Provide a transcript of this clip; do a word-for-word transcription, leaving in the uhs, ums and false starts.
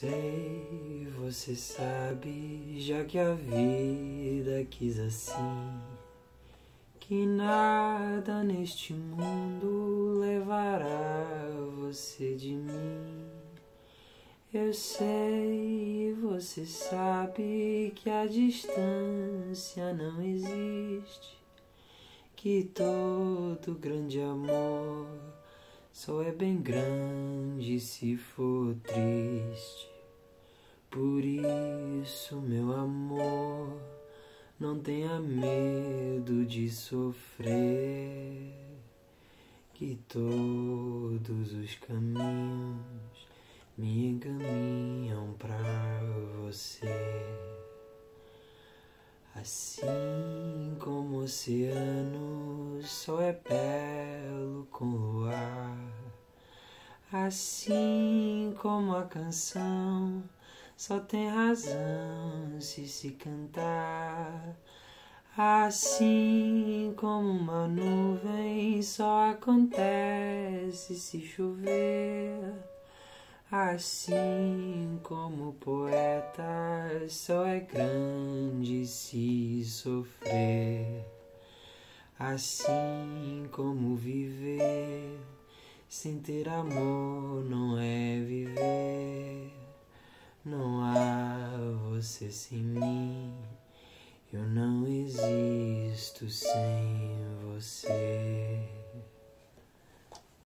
sei, você sabe, já que a vida quis assim, que nada neste mundo levará você de mim. Eu sei, você sabe que a distância não existe, que todo grande amor só é bem grande se for triste. Por isso, meu amor, não tenha medo de sofrer, que todos os caminhos me encaminham pra você. Assim como o oceano só é belo com o ar, assim como a canção só tem razão se se cantar, assim como uma nuvem só acontece se chover, assim como o poeta só é grande se sofrer, assim como viver sem ter amor não é viver. Não há você sem mim, eu não existo sem você.